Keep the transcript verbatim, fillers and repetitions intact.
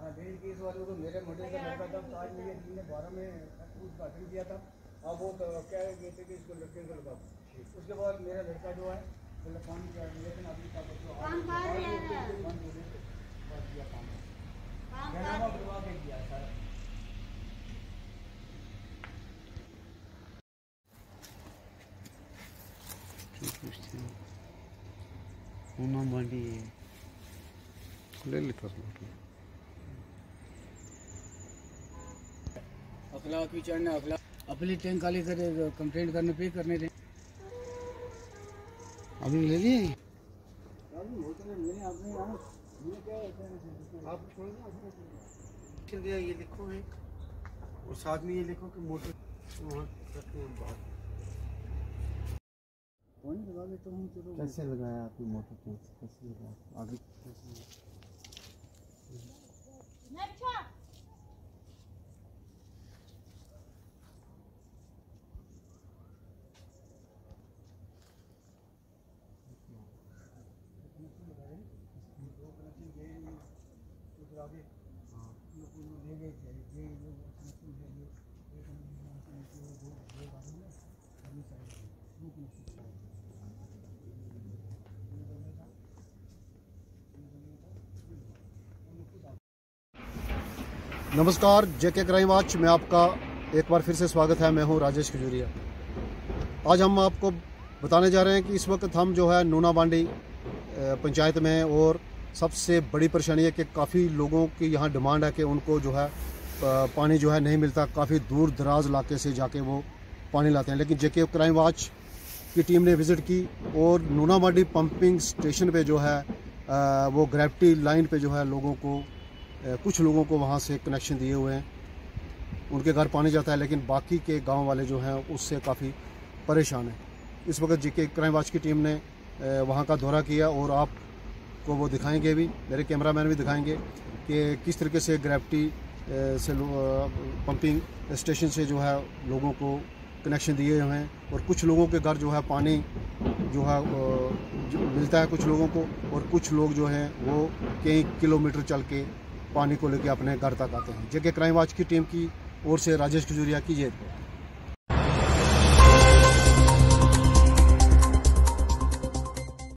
देश की इस वाले को मेरे मॉडल का लड़का था, आज मुझे तीन बारह में उद्घाटन किया था। अब वो तो क्या कहते थे कि इसको लड़के को लगा। उसके बाद मेरा लड़का जो है मतलब काम किया, लेकिन अभी तक जो बंद हो गए बस किया काम करवा के किया सर। नूना बांडी ले लेता अखलाक की चढ़ने अखलाक अपनी टैंक खाली करे कंप्लेंट करने पे करने दें। आपने ले लिए दिया ये लिखो है और साथ में ये लिखो कि मोटर लगा देता हूँ। चलो कैसे लगाया आपकी मोटर कैसे लगाया आगे कैसे नमस्कार, जेके क्राइम वॉच में आपका एक बार फिर से स्वागत है। मैं हूं राजेश खजूरिया। आज हम आपको बताने जा रहे हैं कि इस वक्त हम जो है नूना बांडी पंचायत में, और सबसे बड़ी परेशानी है कि काफ़ी लोगों की यहाँ डिमांड है कि उनको जो है पानी जो है नहीं मिलता। काफ़ी दूर दराज इलाके से जाके वो पानी लाते हैं। लेकिन जेके क्राइम वॉच की टीम ने विज़िट की और नूना बांडी पंपिंग स्टेशन पे जो है वो ग्रेविटी लाइन पे जो है लोगों को कुछ लोगों को वहाँ से कनेक्शन दिए हुए हैं, उनके घर पानी जाता है, लेकिन बाकी के गांव वाले जो हैं उससे काफ़ी परेशान हैं। इस वक्त जेके क्राइम वॉच की टीम ने वहाँ का दौरा किया और आपको वो दिखाएंगे भी, मेरे कैमरामैन भी दिखाएंगे कि किस तरीके से ग्रेविटी से पंपिंग स्टेशन से जो है लोगों को कनेक्शन दिए हुए हैं, और कुछ लोगों के घर जो है पानी जो है जो मिलता है कुछ लोगों को, और कुछ लोग जो हैं वो कई किलोमीटर चल के पानी को लेकर अपने घर तक आते हैं। जेके क्राइम वॉच की टीम की ओर से राजेश खजूरिया की जय।